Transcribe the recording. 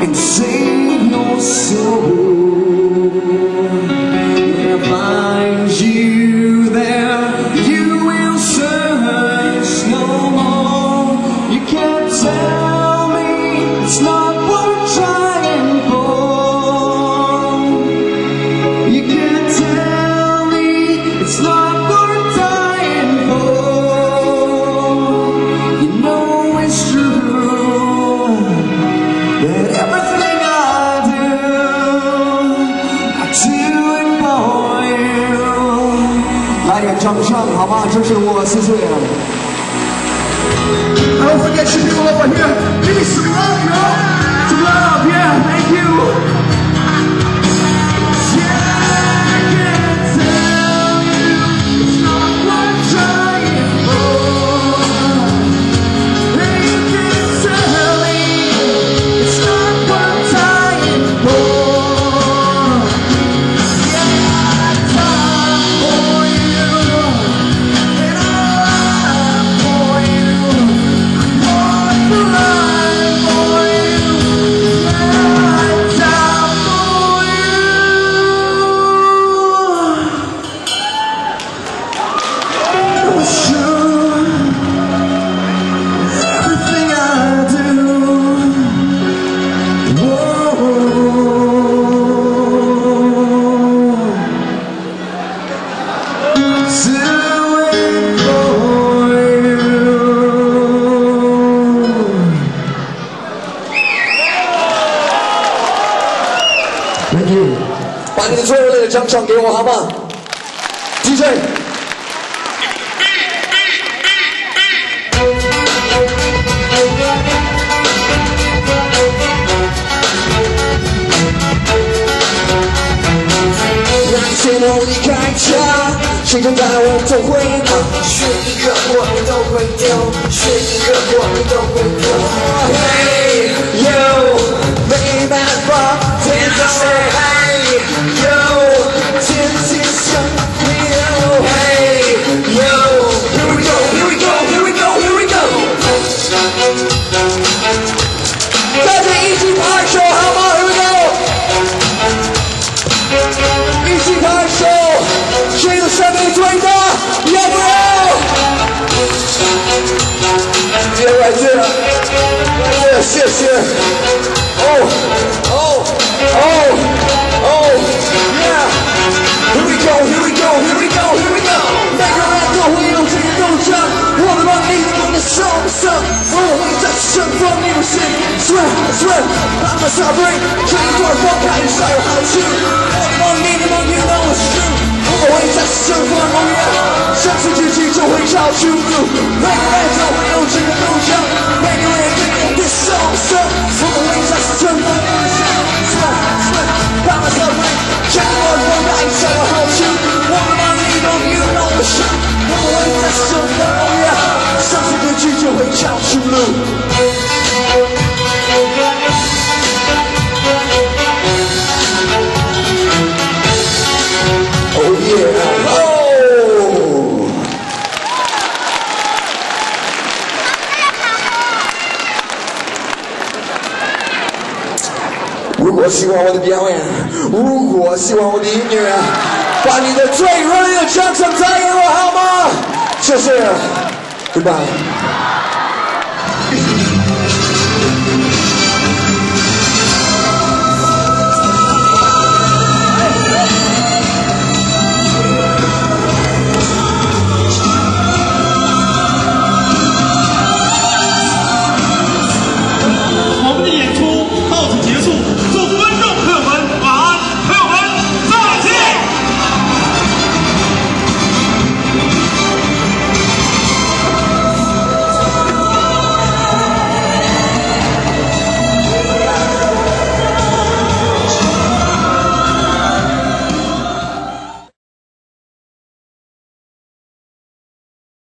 and save your soul. When I find you there, you will search no more. You can't tell me it's not worth trying for. You can't tell me it's not worth dying for. You know it's true that everything I do it for you。来点掌声好吗？这是我4岁了。Don't forget you people over here. Give me some love, yo. Some love, yeah. Thank you. Thank you， 把你的最热烈的掌声给我好吗 ？DJ。那些梦离开家，谁正带我走回家？选一个我你都会丢，选一个我你都会丢。Hey yo， 没办法，天上谁？Hey yo， 天气像你哦。Hey yo，here we go，here we go，here we go，here we go。大家一起拍手好吗 ？Here we go。一起拍手，谁的声音最大？要不要？接来接，谢谢。Oh, yeah. Here we go, here we go, here we go, here we go. 每个人都会有自己的梦想，我们把你的梦想送上，我会在前方，你不信 ？Swear, I'm a celebrate， 这一段放开晒有好处。我们把你的梦 you know it's true， 我会在前方，永远相信自己就会找出路。每个人都会有自己的梦想，每个人都有点送上，我们会在前方，你不信 ？Swear, I'm a celebrate， 这一段放开晒有好处。我们把你的梦 you know it's true， 我们会在前方，永远相信自己就会找出路。Oh yeah! Oh! 如果喜欢我的表演，如果喜欢我的音乐，把你的最热烈的掌声带给我好吗？谢谢 ，Goodbye。